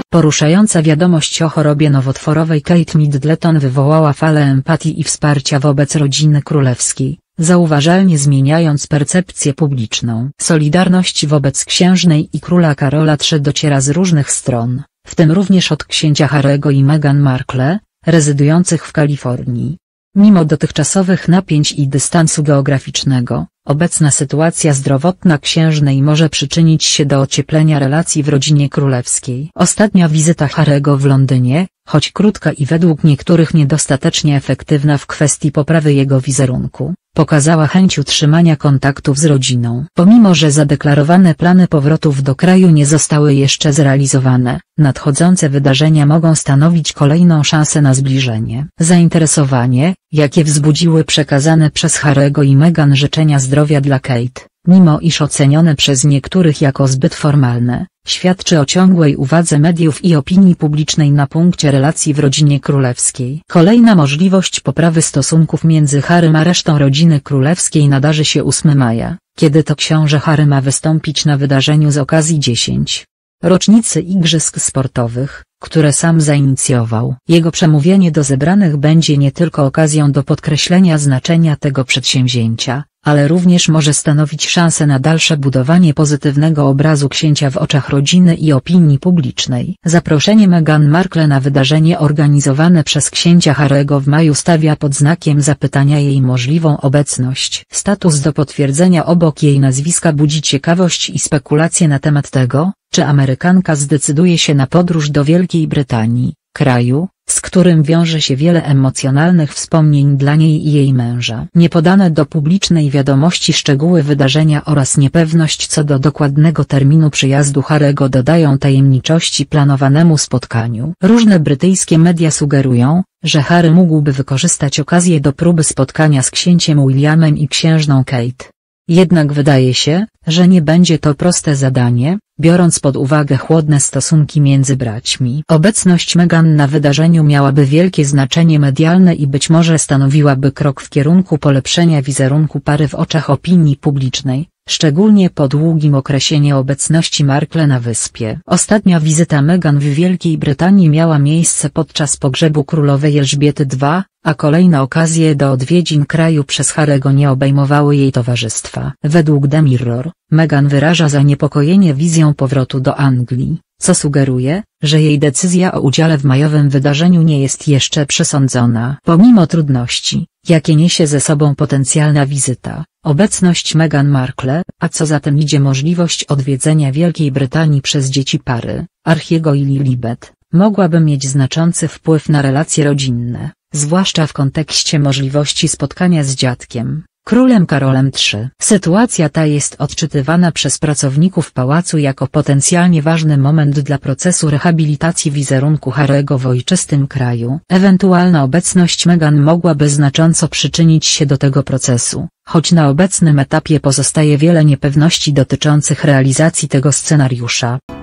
Poruszająca wiadomość o chorobie nowotworowej Kate Middleton wywołała falę empatii i wsparcia wobec rodziny królewskiej, zauważalnie zmieniając percepcję publiczną. Solidarność wobec księżnej i króla Karola III dociera z różnych stron, w tym również od księcia Harry'ego i Meghan Markle, rezydujących w Kalifornii. Mimo dotychczasowych napięć i dystansu geograficznego, obecna sytuacja zdrowotna księżnej może przyczynić się do ocieplenia relacji w rodzinie królewskiej. Ostatnia wizyta Harry'ego w Londynie, choć krótka i według niektórych niedostatecznie efektywna w kwestii poprawy jego wizerunku, pokazała chęć utrzymania kontaktów z rodziną. Pomimo że zadeklarowane plany powrotów do kraju nie zostały jeszcze zrealizowane, nadchodzące wydarzenia mogą stanowić kolejną szansę na zbliżenie. Zainteresowanie, jakie wzbudziły przekazane przez Harry'ego i Meghan życzenia zdrowia dla Kate, mimo iż ocenione przez niektórych jako zbyt formalne, świadczy o ciągłej uwadze mediów i opinii publicznej na punkcie relacji w rodzinie królewskiej. Kolejna możliwość poprawy stosunków między Harrym a resztą rodziny królewskiej nadarzy się 8 maja, kiedy to książę Harry ma wystąpić na wydarzeniu z okazji 10. rocznicy Igrzysk Sportowych, które sam zainicjował. Jego przemówienie do zebranych będzie nie tylko okazją do podkreślenia znaczenia tego przedsięwzięcia, ale również może stanowić szansę na dalsze budowanie pozytywnego obrazu księcia w oczach rodziny i opinii publicznej. Zaproszenie Meghan Markle na wydarzenie organizowane przez księcia Harry'ego w maju stawia pod znakiem zapytania jej możliwą obecność. Status do potwierdzenia obok jej nazwiska budzi ciekawość i spekulacje na temat tego, czy Amerykanka zdecyduje się na podróż do Wielkiej Brytanii, kraju, z którym wiąże się wiele emocjonalnych wspomnień dla niej i jej męża. Niepodane do publicznej wiadomości szczegóły wydarzenia oraz niepewność co do dokładnego terminu przyjazdu Harry'ego dodają tajemniczości planowanemu spotkaniu. Różne brytyjskie media sugerują, że Harry mógłby wykorzystać okazję do próby spotkania z księciem Williamem i księżną Kate. Jednak wydaje się, że nie będzie to proste zadanie, biorąc pod uwagę chłodne stosunki między braćmi. Obecność Meghan na wydarzeniu miałaby wielkie znaczenie medialne i być może stanowiłaby krok w kierunku polepszenia wizerunku pary w oczach opinii publicznej, szczególnie po długim okresie nieobecności Markle na wyspie. Ostatnia wizyta Meghan w Wielkiej Brytanii miała miejsce podczas pogrzebu królowej Elżbiety II, a kolejne okazje do odwiedzin kraju przez Harry'ego nie obejmowały jej towarzystwa. Według The Mirror, Meghan wyraża zaniepokojenie wizją powrotu do Anglii, co sugeruje, że jej decyzja o udziale w majowym wydarzeniu nie jest jeszcze przesądzona. Pomimo trudności, jakie niesie ze sobą potencjalna wizyta, obecność Meghan Markle, a co za tym idzie możliwość odwiedzenia Wielkiej Brytanii przez dzieci pary, Archiego i Lilibet, mogłaby mieć znaczący wpływ na relacje rodzinne, zwłaszcza w kontekście możliwości spotkania z dziadkiem, królem Karolem III. Sytuacja ta jest odczytywana przez pracowników pałacu jako potencjalnie ważny moment dla procesu rehabilitacji wizerunku Harry'ego w ojczystym kraju. Ewentualna obecność Meghan mogłaby znacząco przyczynić się do tego procesu, choć na obecnym etapie pozostaje wiele niepewności dotyczących realizacji tego scenariusza.